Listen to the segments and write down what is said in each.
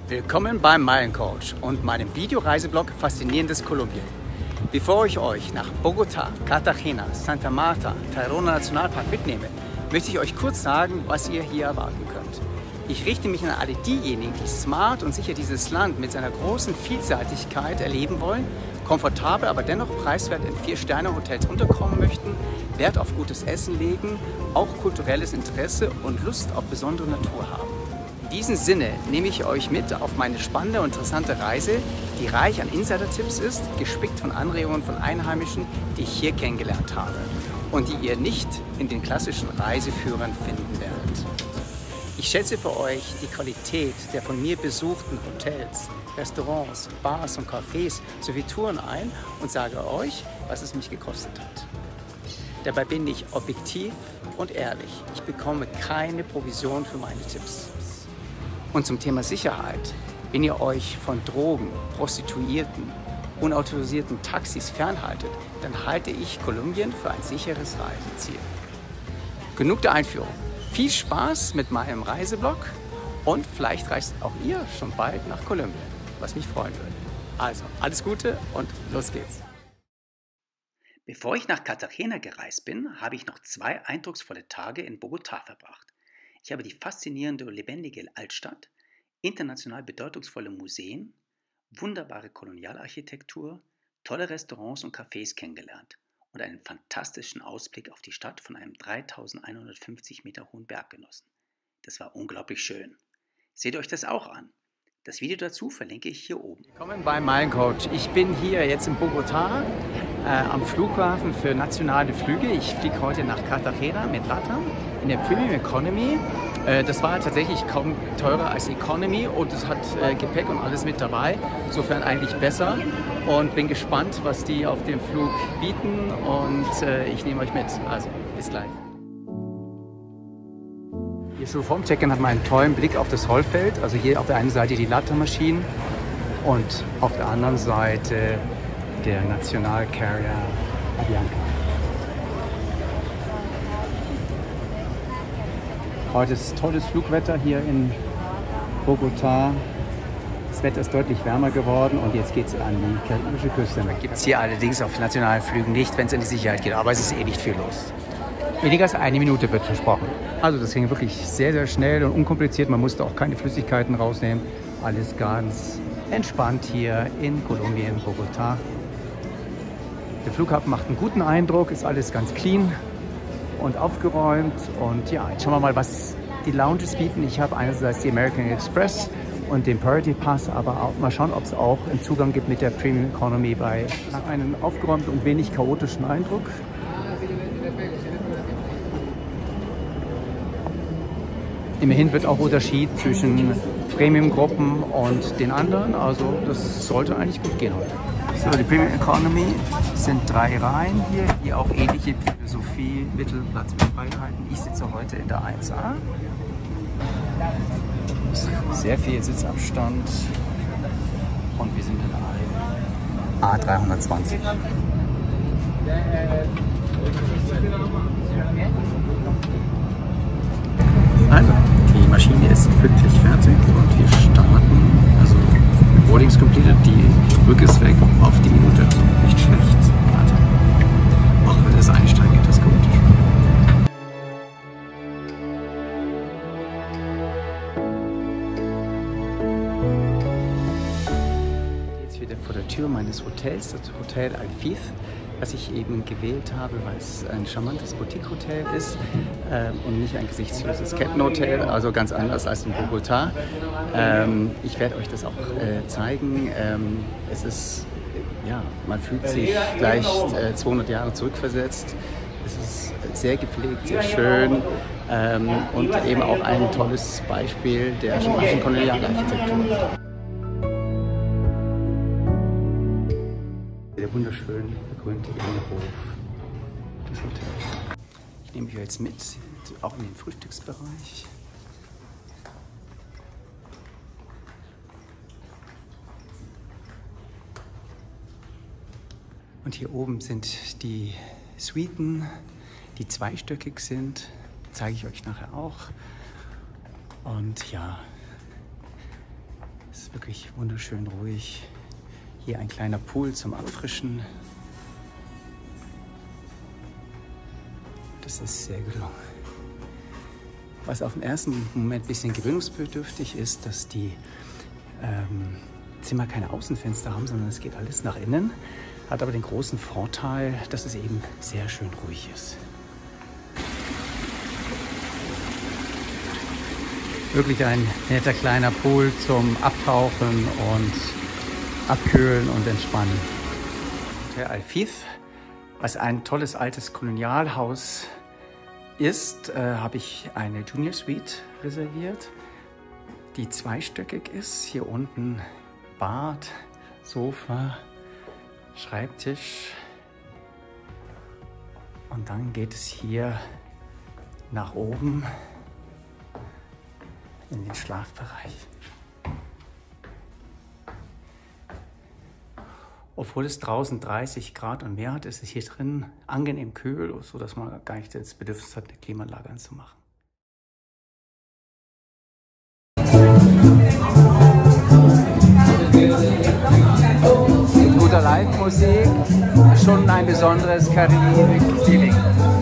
Willkommen beim Meilencoach und meinem Videoreiseblog Faszinierendes Kolumbien. Bevor ich euch nach Bogotá, Cartagena, Santa Marta, Tayrona Nationalpark mitnehme, möchte ich euch kurz sagen, was ihr hier erwarten könnt. Ich richte mich an alle diejenigen, die smart und sicher dieses Land mit seiner großen Vielseitigkeit erleben wollen, komfortabel, aber dennoch preiswert in 4-Sterne-Hotels unterkommen möchten, Wert auf gutes Essen legen, auch kulturelles Interesse und Lust auf besondere Natur haben. In diesem Sinne nehme ich euch mit auf meine spannende und interessante Reise, die reich an Insider-Tipps ist, gespickt von Anregungen von Einheimischen, die ich hier kennengelernt habe und die ihr nicht in den klassischen Reiseführern finden werdet. Ich schätze für euch die Qualität der von mir besuchten Hotels, Restaurants, Bars und Cafés sowie Touren ein und sage euch, was es mich gekostet hat. Dabei bin ich objektiv und ehrlich. Ich bekomme keine Provision für meine Tipps. Und zum Thema Sicherheit, wenn ihr euch von Drogen, Prostituierten, unautorisierten Taxis fernhaltet, dann halte ich Kolumbien für ein sicheres Reiseziel. Genug der Einführung. Viel Spaß mit meinem Reiseblog und vielleicht reist auch ihr schon bald nach Kolumbien, was mich freuen würde. Also, alles Gute und los geht's! Bevor ich nach Cartagena gereist bin, habe ich noch 2 eindrucksvolle Tage in Bogotá verbracht. Ich habe die faszinierende und lebendige Altstadt, international bedeutungsvolle Museen, wunderbare Kolonialarchitektur, tolle Restaurants und Cafés kennengelernt und einen fantastischen Ausblick auf die Stadt von einem 3150 Meter hohen Berg genossen. Das war unglaublich schön. Seht euch das auch an. Das Video dazu verlinke ich hier oben. Willkommen beim Meilencoach. Ich bin hier jetzt in Bogotá am Flughafen für nationale Flüge. Ich fliege heute nach Cartagena mit LATAM in der Premium Economy. Das war tatsächlich kaum teurer als Economy und es hat Gepäck und alles mit dabei. Insofern eigentlich besser und bin gespannt, was die auf dem Flug bieten und ich nehme euch mit. Also bis gleich. Hier schon vorm Check-in hat man einen tollen Blick auf das Rollfeld. Also hier auf der einen Seite die LATAM-Maschinen und auf der anderen Seite der National Carrier Avianca. Heute ist tolles Flugwetter hier in Bogotá. Das Wetter ist deutlich wärmer geworden und jetzt geht es an die karibische Küste. Gibt es hier allerdings auf nationalen Flügen nicht, wenn es in die Sicherheit geht, aber es ist eh nicht viel los. Weniger als 1 Minute wird versprochen. Also das ging wirklich sehr, sehr schnell und unkompliziert. Man musste auch keine Flüssigkeiten rausnehmen. Alles ganz entspannt hier in Kolumbien, Bogotá. Der Flughafen macht einen guten Eindruck, ist alles ganz clean und aufgeräumt. Und ja, jetzt schauen wir mal, was die Lounges bieten. Ich habe einerseits die American Express und den Priority Pass, aber auch mal schauen, ob es auch einen Zugang gibt mit der Premium Economy bei einem aufgeräumten und wenig chaotischen Eindruck. Immerhin wird auch Unterschied zwischen Premium-Gruppen und den anderen, also das sollte eigentlich gut gehen heute. So, die Premium Economy sind 3 Reihen hier, die auch ähnliche Philosophie, Mittelplatz mit Freiheiten. Ich sitze heute in der 1A. Sehr viel Sitzabstand und wir sind in A320. Also, die Maschine ist pünktlich fertig und wir starten. Also, Boarding is completed, die Brücke ist weg auf die Minute, also nicht schlecht. Also, auch wenn das Einsteigen etwas chaotisch war. Jetzt wieder vor der Tür meines Hotels, das Hotel Alfiz, was ich eben gewählt habe, weil es ein charmantes Boutique-Hotel ist und nicht ein gesichtsloses Kettenhotel, also ganz anders als in Bogotá. Ich werde euch das auch zeigen. Es ist, ja, man fühlt sich gleich 200 Jahre zurückversetzt. Es ist sehr gepflegt, sehr schön und eben auch ein tolles Beispiel der spanischen Kolonialarchitektur. Der wunderschön begrünte Innenhof des Hotels. Ich nehme euch jetzt mit, auch in den Frühstücksbereich. Und hier oben sind die Suiten, die zweistöckig sind. Zeige ich euch nachher auch. Und ja, Es ist wirklich wunderschön ruhig. Hier ein kleiner Pool zum Abfrischen. Das ist sehr gelungen. Was auf den ersten Moment ein bisschen gewöhnungsbedürftig ist, dass die Zimmer keine Außenfenster haben, sondern es geht alles nach innen. Hat aber den großen Vorteil, dass es eben sehr schön ruhig ist. Wirklich ein netter kleiner Pool zum Abtauchen und Abkühlen und Entspannen. Hotel Al-Fif, was ein tolles altes Kolonialhaus ist, habe ich eine Junior Suite reserviert, die zweistöckig ist. Hier unten Bad, Sofa, Schreibtisch und dann geht es hier nach oben in den Schlafbereich. Obwohl es draußen 30 Grad und mehr hat, ist es hier drin angenehm kühl, sodass man gar nicht das Bedürfnis hat, eine Klimaanlage anzumachen. Mit guter Live-Musik, schon ein besonderes Karibik-Feeling.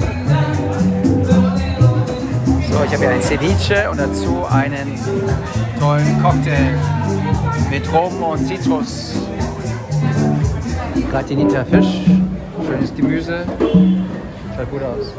So, ich habe hier ein Ceviche und dazu einen tollen Cocktail mit Rum und Zitrus. Gratinierter Fisch, schönes Gemüse, schaut gut aus.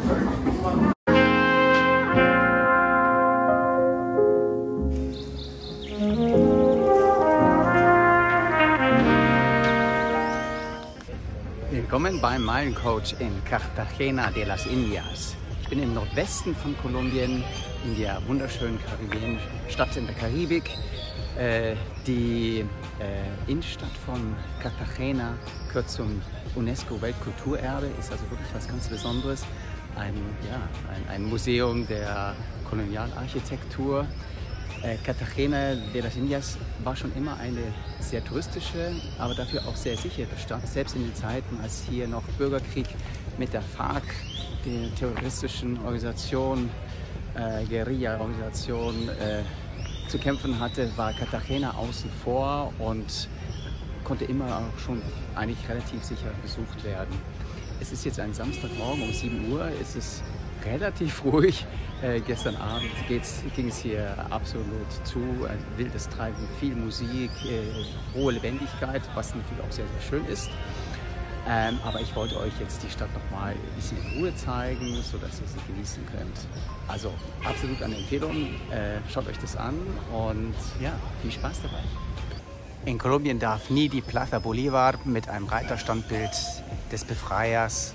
Willkommen beim Meilencoach in Cartagena de las Indias. Ich bin im Nordwesten von Kolumbien, in der wunderschönen Stadt in der Karibik. Die Innenstadt von Cartagena gehört zum UNESCO-Weltkulturerbe, ist also wirklich was ganz Besonderes. Ein Museum der Kolonialarchitektur. Cartagena de las Indias war schon immer eine sehr touristische, aber dafür auch sehr sichere Stadt. Selbst in den Zeiten, als hier noch Bürgerkrieg mit der FARC, der terroristischen Organisation, Guerilla-Organisation, zu kämpfen hatte, war Cartagena außen vor und konnte immer auch schon eigentlich relativ sicher besucht werden. Es ist jetzt ein Samstagmorgen um 7 Uhr, es ist relativ ruhig. Gestern Abend ging es hier absolut zu, ein wildes Treiben, viel Musik, hohe Lebendigkeit, was natürlich auch sehr, sehr schön ist. Aber ich wollte euch jetzt die Stadt noch mal ein bisschen in Ruhe zeigen, sodass ihr sie genießen könnt. Also absolut eine Empfehlung, schaut euch das an und ja, viel Spaß dabei. In Kolumbien darf nie die Plaza Bolívar mit einem Reiterstandbild des Befreiers,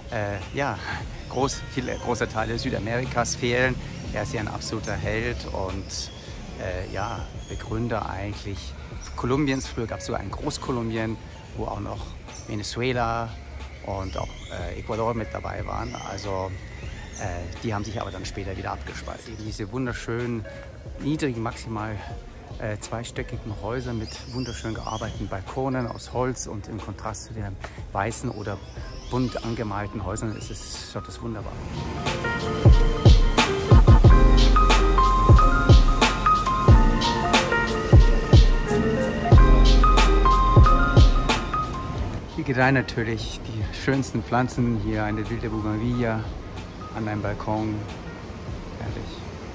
viele große Teile Südamerikas fehlen. Er ist ja ein absoluter Held und Begründer eigentlich Kolumbiens. Früher gab es sogar ein Großkolumbien, wo auch noch Venezuela und auch Ecuador mit dabei waren. Also die haben sich aber dann später wieder abgespalten. Diese wunderschönen, niedrigen, maximal zweistöckigen Häuser mit wunderschön gearbeiteten Balkonen aus Holz und im Kontrast zu den weißen oder bunt angemalten Häusern schaut das wunderbar aus. Hier gedeihen natürlich die schönsten Pflanzen. Hier eine wilde Bougainvillea an einem Balkon. Herrlich.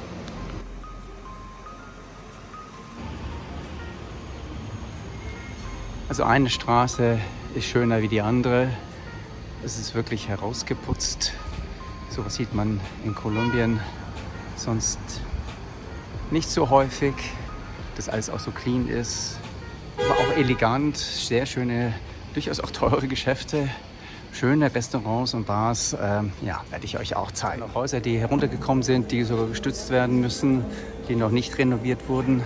Also eine Straße ist schöner wie die andere. Es ist wirklich herausgeputzt. So was sieht man in Kolumbien sonst nicht so häufig, dass alles auch so clean ist. Aber auch elegant, sehr schöne, durchaus auch teure Geschäfte, schöne Restaurants und Bars. Werde ich euch auch zeigen. Auch Häuser, die heruntergekommen sind, die sogar gestützt werden müssen, die noch nicht renoviert wurden.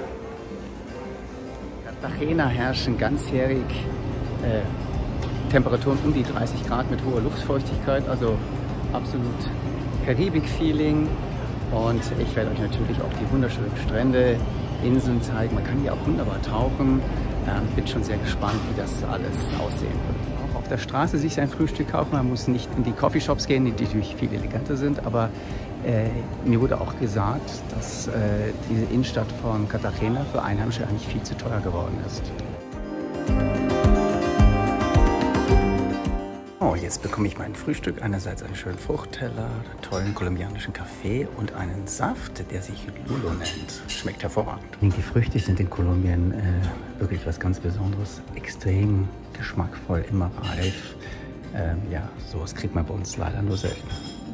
In Cartagena herrschen ganzjährig Temperaturen um die 30 Grad mit hoher Luftfeuchtigkeit, also absolut Karibik-Feeling. Und ich werde euch natürlich auch die wunderschönen Strände, Inseln zeigen. Man kann hier auch wunderbar tauchen. Bin schon sehr gespannt, wie das alles aussehen wird. Auch auf der Straße sich sein Frühstück kaufen. Man muss nicht in die Coffeeshops gehen, die natürlich viel eleganter sind, aber Mir wurde auch gesagt, dass diese Innenstadt von Cartagena für Einheimische eigentlich viel zu teuer geworden ist. Oh, jetzt bekomme ich mein Frühstück. Einerseits einen schönen Fruchtteller, einen tollen kolumbianischen Kaffee und einen Saft, der sich Lulo nennt. Schmeckt hervorragend. Die Früchte sind in Kolumbien wirklich was ganz Besonderes. Extrem geschmackvoll, immer reif. Ja, sowas kriegt man bei uns leider nur selten.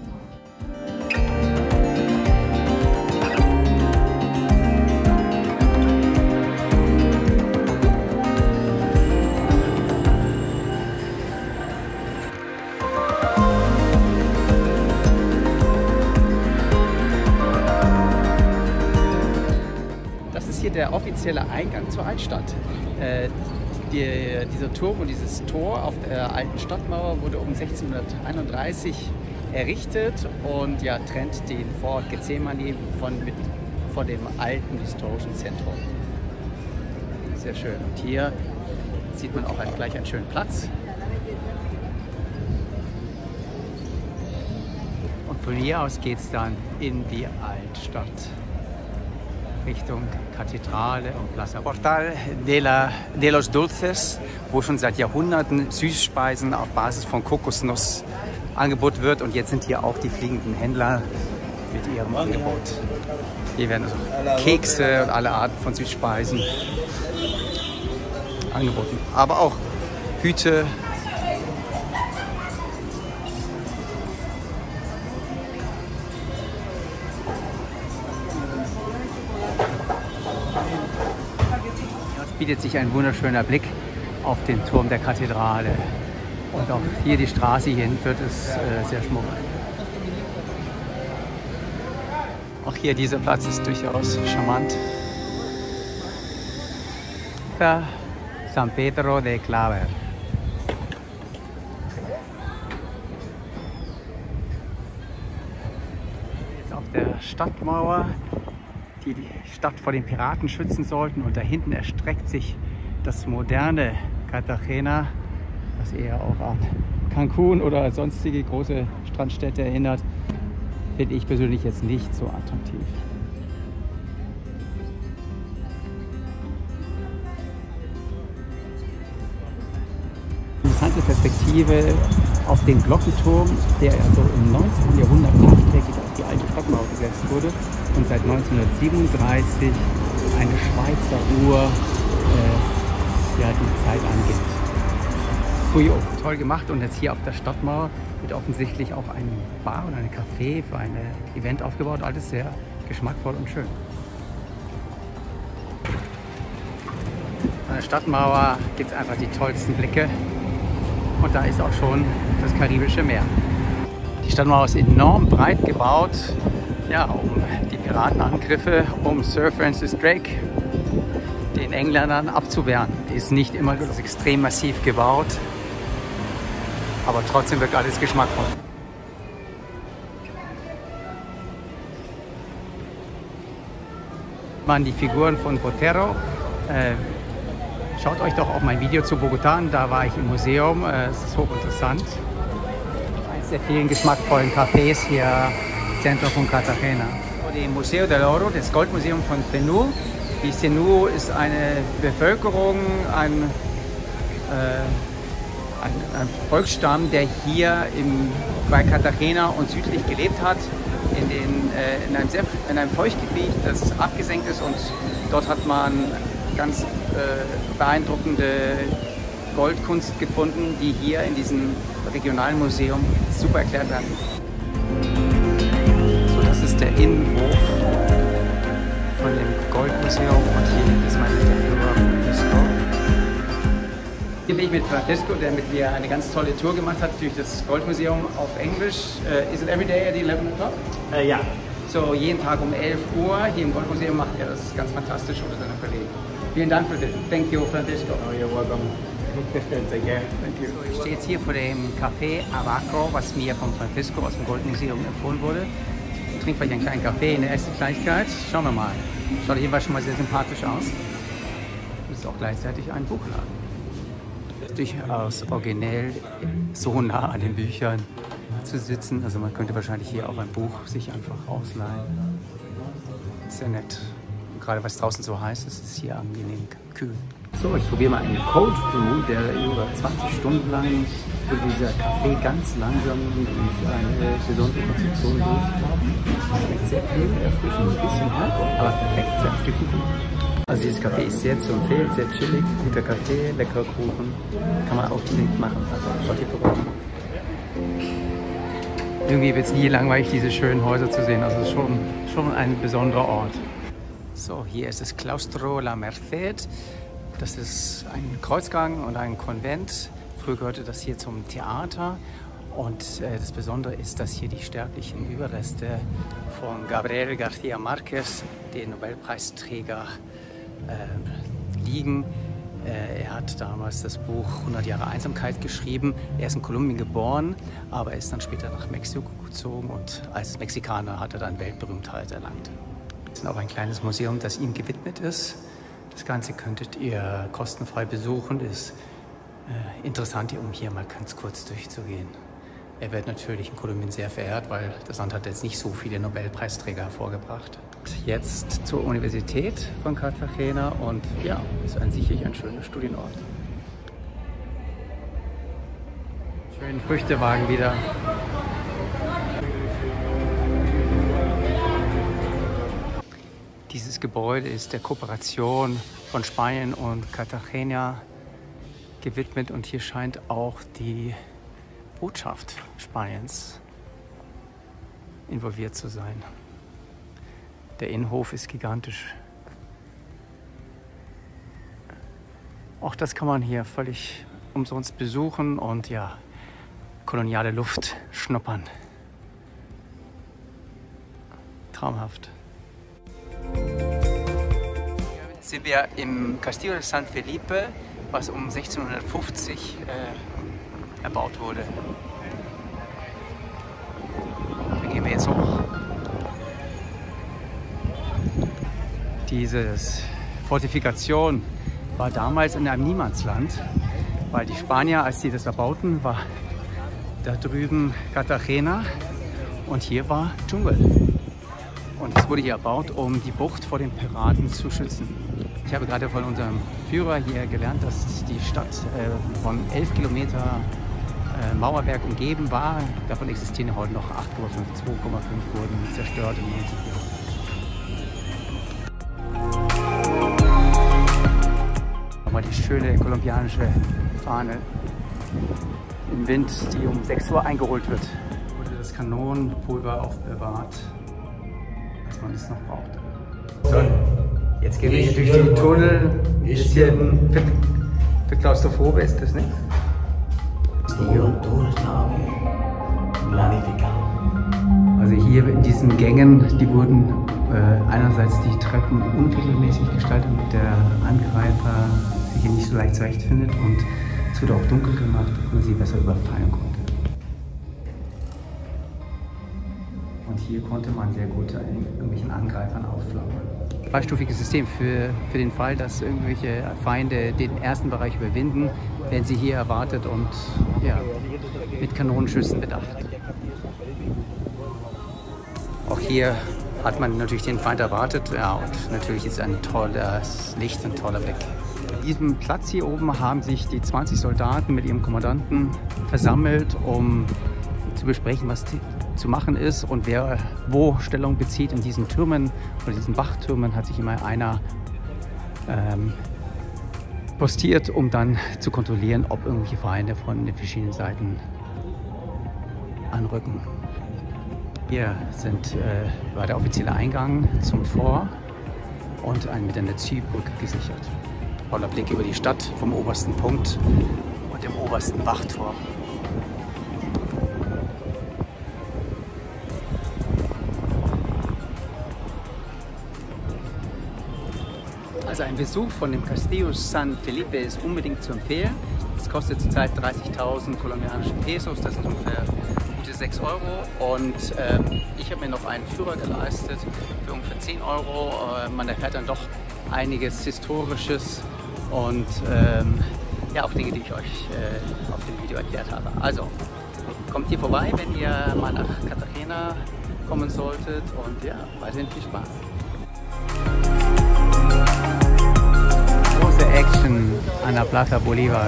Hier der offizielle Eingang zur Altstadt. Dieser Turm und dieses Tor auf der alten Stadtmauer wurde um 1631 errichtet und ja, trennt den Vorort Gethsemane von dem alten historischen Zentrum. Sehr schön. Und hier sieht man auch gleich einen schönen Platz. Und von hier aus geht es dann in die Altstadt. Richtung Kathedrale und Plaza Portal de los Dulces, wo schon seit Jahrhunderten Süßspeisen auf Basis von Kokosnuss angeboten wird. Und jetzt sind hier auch die fliegenden Händler mit ihrem Angebot. Hier werden also Kekse und alle Arten von Süßspeisen angeboten. Aber auch Hüte. Bietet sich ein wunderschöner Blick auf den Turm der Kathedrale. Und auch hier die Straße hierhin wird es sehr schmuck. Auch hier dieser Platz ist durchaus charmant. San Pedro de Claver. Jetzt auf der Stadtmauer, die die Stadt vor den Piraten schützen sollten. Und da hinten erstreckt sich das moderne Cartagena, was eher auch an Cancun oder sonstige große Strandstädte erinnert. Finde ich persönlich jetzt nicht so attraktiv. Interessante Perspektive auf den Glockenturm, der also im 19. Jahrhundert nachträglich auf die alte Stadtmauer gesetzt wurde und seit 1937 eine Schweizer Uhr die Zeit angibt. Toll gemacht, und jetzt hier auf der Stadtmauer wird offensichtlich auch ein Bar oder ein Café für ein Event aufgebaut. Alles sehr geschmackvoll und schön. An der Stadtmauer gibt es einfach die tollsten Blicke. Und da ist auch schon das Karibische Meer. Die Stadtmauer ist enorm breit gebaut, ja, um die Piratenangriffe um Sir Francis Drake, den Engländern, abzuwehren. Die ist nicht immer extrem massiv gebaut, aber trotzdem wirkt alles geschmackvoll. Man, die Figuren von Botero. Schaut euch doch auch mein Video zu Bogotá an, da war ich im Museum, es ist hochinteressant. Eines der vielen geschmackvollen Cafés hier im Zentrum von Cartagena. Dem Museo del Oro, das Goldmuseum von Zenú. Die Zenú ist eine Bevölkerung, ein Volksstamm, der hier bei Cartagena und südlich gelebt hat, in einem Feuchtgebiet, das abgesenkt ist, und dort hat man ganz beeindruckende Goldkunst gefunden, die hier in diesem regionalen Museum super erklärt werden. So, das ist der Innenhof von dem Goldmuseum, und hier ist mein netter Führer Francisco. Hier bin ich mit Francisco, der mit mir eine ganz tolle Tour gemacht hat durch das Goldmuseum auf Englisch. Is it every day at 11 o'clock? Ja. So, jeden Tag um 11 Uhr hier im Goldmuseum macht er das ganz fantastisch unter seiner Kollegen. Vielen Dank für das. Thank you, Francisco. Oh, you're welcome. Take care. Thank you. Ich stehe jetzt hier vor dem Café Abaco, was mir von Francisco aus dem Goldmuseum empfohlen wurde. Ich trinke vielleicht einen kleinen Kaffee in der ersten Kleinigkeit. Schauen wir mal. Schaut jedenfalls schon mal sehr sympathisch aus. Das ist auch gleichzeitig ein Buchladen. Durchaus originell, so nah an den Büchern zu sitzen. Also man könnte wahrscheinlich hier auch ein Buch sich einfach ausleihen. Sehr nett. Und gerade was draußen so heiß ist, ist hier angenehm kühl. So, ich probiere mal einen Cold Brew, der über 20 Stunden lang für dieser Kaffee ganz langsam durch eine besondere Konzeption durchlaufen. Schmeckt sehr kühl, erfrischend, ein bisschen hart, aber perfekt für ein Stückchen Kuchen. Also dieses Kaffee ist sehr zu empfehlen, sehr chillig, guter Kaffee, leckerer Kuchen. Kann man auch unbedingt machen. Also schaut hier vorbei. Irgendwie wird es nie langweilig, diese schönen Häuser zu sehen. Also es ist schon ein besonderer Ort. So, hier ist das Claustro La Merced. Das ist ein Kreuzgang und ein Konvent. Früher gehörte das hier zum Theater. Und das Besondere ist, dass hier die sterblichen Überreste von Gabriel García Márquez, dem Nobelpreisträger, liegen. Er hat damals das Buch 100 Jahre Einsamkeit geschrieben. Er ist in Kolumbien geboren, aber er ist dann später nach Mexiko gezogen und als Mexikaner hat er dann Weltberühmtheit erlangt. Es ist auch ein kleines Museum, das ihm gewidmet ist. Das Ganze könntet ihr kostenfrei besuchen. Das ist interessant, um hier mal ganz kurz durchzugehen. Er wird natürlich in Kolumbien sehr verehrt, weil das Land hat jetzt nicht so viele Nobelpreisträger hervorgebracht. Jetzt zur Universität von Cartagena und ja, ist sicherlich ein schöner Studienort. Schönen Früchtewagen wieder. Dieses Gebäude ist der Kooperation von Spanien und Cartagena gewidmet und hier scheint auch die Botschaft Spaniens involviert zu sein. Der Innenhof ist gigantisch. Auch das kann man hier völlig umsonst besuchen und ja, koloniale Luft schnuppern. Traumhaft. Sind wir im Castillo de San Felipe, was um 1650 erbaut wurde. Da gehen wir jetzt hoch. Diese Fortifikation war damals in einem Niemandsland, weil die Spanier, als sie das erbauten, war da drüben Cartagena und hier war Dschungel. Und es wurde hier erbaut, um die Bucht vor den Piraten zu schützen. Ich habe gerade von unserem Führer hier gelernt, dass die Stadt von 11 Kilometer Mauerwerk umgeben war. Davon existieren heute noch 8,5, 2,5 wurden zerstört im 90. Jahrhundert. Nochmal die schöne kolumbianische Fahne im Wind, die um 6 Uhr eingeholt wird. Wurde das Kanonenpulver aufbewahrt, als man es noch brauchte. So, jetzt gehen wir hier durch den Tunnel. Ein bisschen für Klaustrophobe ist das nicht? Also hier in diesen Gängen, die wurden einerseits die Treppen unregelmäßig gestaltet, damit der Angreifer sich hier nicht so leicht zurechtfindet, und es wurde auch dunkel gemacht, damit man sie besser überfallen konnte. Und hier konnte man sehr gut irgendwelchen Angreifern auflauern. Dreistufiges System für den Fall, dass irgendwelche Feinde den ersten Bereich überwinden, werden sie hier erwartet und ja, mit Kanonenschüssen bedacht. Auch hier hat man natürlich den Feind erwartet, ja, und natürlich ist ein tolles Licht, ein toller Blick. An diesem Platz hier oben haben sich die 20 Soldaten mit ihrem Kommandanten versammelt, um zu besprechen, was zu machen ist und wer wo Stellung bezieht. In diesen Türmen oder diesen Wachtürmen hat sich immer einer postiert, um dann zu kontrollieren, ob irgendwelche Feinde von den verschiedenen Seiten anrücken. Hier war der offizielle Eingang zum Tor und mit einer Zielbrücke gesichert. Toller Blick über die Stadt vom obersten Punkt und dem obersten Wachturm. Also ein Besuch von dem Castillo San Felipe ist unbedingt zu empfehlen. Es kostet zurzeit 30.000 kolumbianische Pesos, das sind ungefähr gute 6 Euro. Und ich habe mir noch einen Führer geleistet für ungefähr 10 Euro. Man erfährt dann doch einiges Historisches und ja, auch Dinge, die ich euch auf dem Video erklärt habe. Also, kommt hier vorbei, wenn ihr mal nach Cartagena kommen solltet und ja, weiterhin viel Spaß. Große Action an der Plaza Bolívar.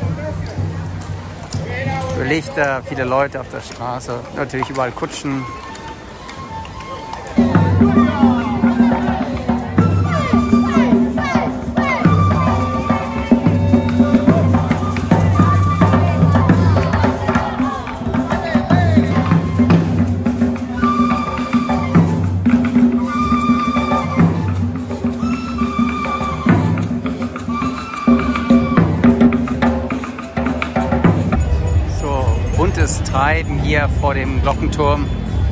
Lichter, viele Leute auf der Straße, natürlich überall Kutschen. Buntes Treiben hier vor dem Glockenturm.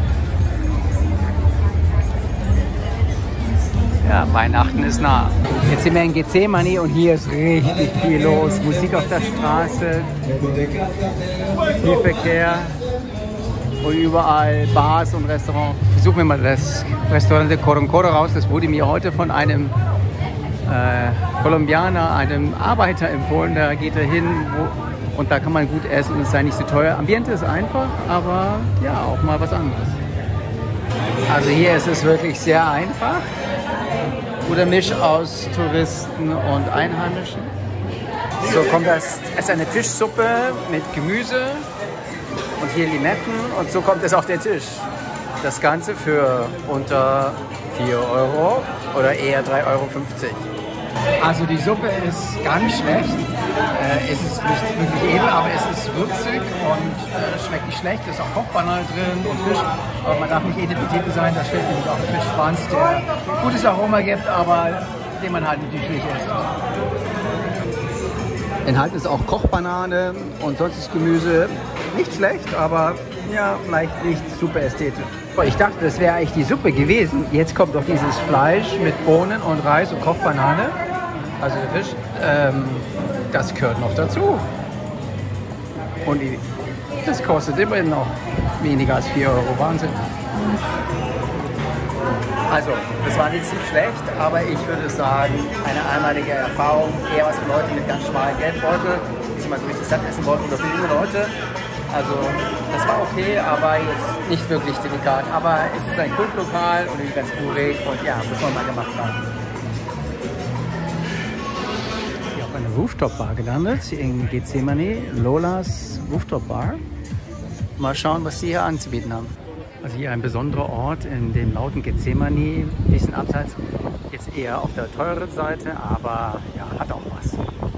Ja, Weihnachten ist nah. Jetzt sind wir in Gethsemane und hier ist richtig viel los. Musik auf der Straße, viel Verkehr und überall Bars und Restaurants. Ich suche mir mal das Restaurant de Coroncoro raus. Das wurde mir heute von einem Kolumbianer, einem Arbeiter empfohlen. Da geht er hin, und da kann man gut essen und es sei nicht so teuer. Ambiente ist einfach, aber ja, auch mal was anderes. Also hier ist es wirklich sehr einfach. Guter Misch aus Touristen und Einheimischen. So kommt das, es ist eine Fischsuppe mit Gemüse und hier Limetten und so kommt es auf den Tisch. Das Ganze für unter 4 Euro oder eher 3,50 Euro. Also die Suppe ist gar nicht schlecht. Es ist nicht wirklich edel, aber es ist würzig und schmeckt nicht schlecht. Es ist auch Kochbanane drin und Fisch. Aber man darf nicht Etepetete sein, da steht nämlich auch ein Fischschwanz, der gutes Aroma gibt, aber den man halt natürlich nicht isst. Enthalten ist auch Kochbanane und sonstiges Gemüse. Nicht schlecht, aber ja, vielleicht nicht super ästhetisch. Ich dachte, das wäre eigentlich die Suppe gewesen. Jetzt kommt doch dieses Fleisch mit Bohnen und Reis und Kochbanane. Also der Fisch. Das gehört noch dazu. Und das kostet immerhin noch weniger als 4 Euro. Wahnsinn. Also, das war nicht so schlecht, aber ich würde sagen, eine einmalige Erfahrung. Eher was für Leute mit ganz schmalen Geldbeutel, die sich mal so richtig satt essen wollten, oder für junge Leute. Also, das war okay, aber jetzt nicht wirklich delikat. Aber es ist ein Kultlokal und ganz urig und ja, muss man mal gemacht haben. Hier auf einer Rooftop-Bar gelandet, in Gethsemane, Lolas Rooftop-Bar. Mal schauen, was sie hier anzubieten haben. Also hier ein besonderer Ort in dem lauten Gethsemane, ein bisschen abseits, jetzt eher auf der teureren Seite, aber ja, hat auch was.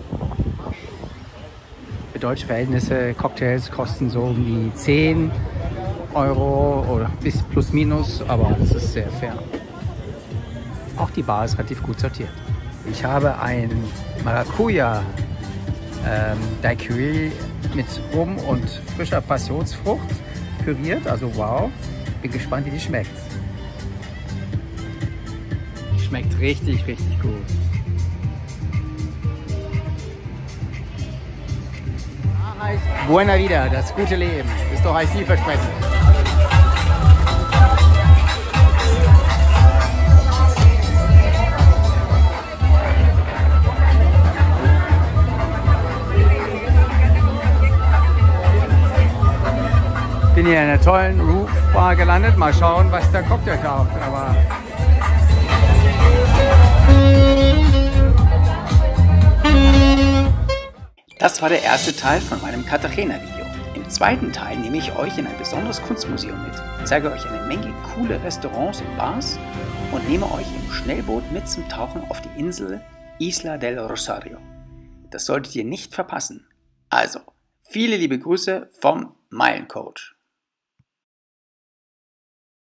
Für deutsche Verhältnisse, Cocktails kosten so um die 10 Euro oder bis plus minus, aber das ist sehr fair. Auch die Bar ist relativ gut sortiert. Ich habe ein Maracuja Daiquiri mit Rum und frischer Passionsfrucht püriert, also wow. Bin gespannt, wie die schmeckt. Schmeckt richtig, richtig gut. Buena Vida, das gute Leben. Ist doch ein vielversprechend. Bin hier in einer tollen Roof-Bar gelandet. Mal schauen, was der Cocktail taucht. Aber das war der erste Teil von meinem Cartagena-Video. Im zweiten Teil nehme ich euch in ein besonderes Kunstmuseum mit, zeige euch eine Menge coole Restaurants und Bars und nehme euch im Schnellboot mit zum Tauchen auf die Insel Isla del Rosario. Das solltet ihr nicht verpassen. Also, viele liebe Grüße vom Meilencoach.